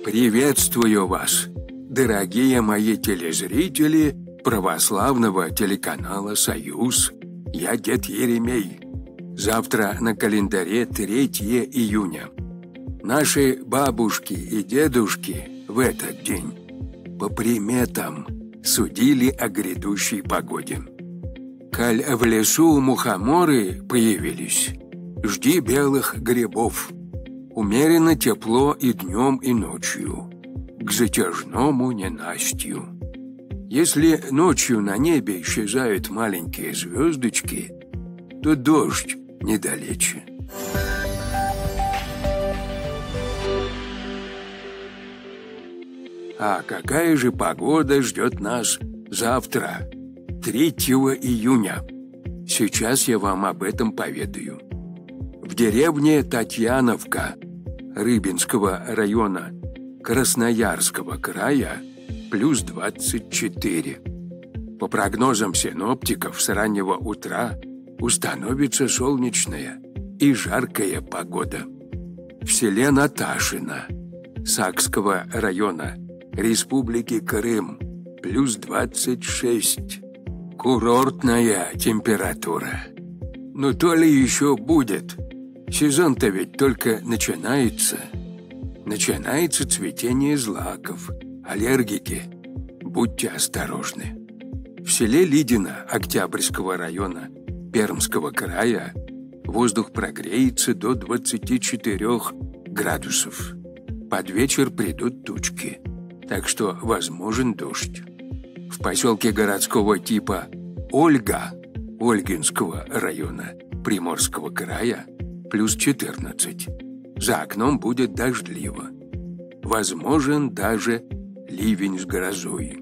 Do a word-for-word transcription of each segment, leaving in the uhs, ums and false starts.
Приветствую вас, дорогие мои телезрители православного телеканала «Союз». Я дед Еремей. Завтра на календаре третье июня. Наши бабушки и дедушки в этот день по приметам судили о грядущей погоде. Коль в лесу мухоморы появились, жди белых грибов. Умеренно тепло и днем, и ночью, к затяжному ненастью. Если ночью на небе исчезают маленькие звездочки, то дождь недалече. А какая же погода ждет нас завтра, третьего июня? Сейчас я вам об этом поведаю. В деревне Татьяновка Рыбинского района Красноярского края плюс двадцать четыре. По прогнозам синоптиков, с раннего утра установится солнечная и жаркая погода. В селе Наташино Сакского района Республики Крым плюс двадцать шесть. Курортная температура. Но то ли еще будет. Сезон-то ведь только начинается. Начинается цветение злаков. Аллергики, будьте осторожны. В селе Лидино Октябрьского района Пермского края воздух прогреется до двадцати четырёх градусов. Под вечер придут тучки, так что возможен дождь. В поселке городского типа Ольга Ольгинского района Приморского края плюс четырнадцать. За окном будет дождливо. Возможен даже ливень с грозой.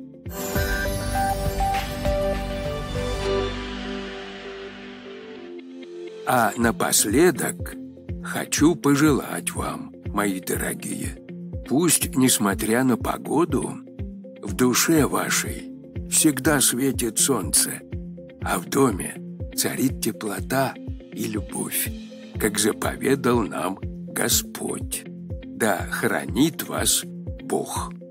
А напоследок хочу пожелать вам, мои дорогие, пусть, несмотря на погоду, в душе вашей всегда светит солнце, а в доме царит теплота и любовь, как заповедал нам Господь. Да хранит вас Бог.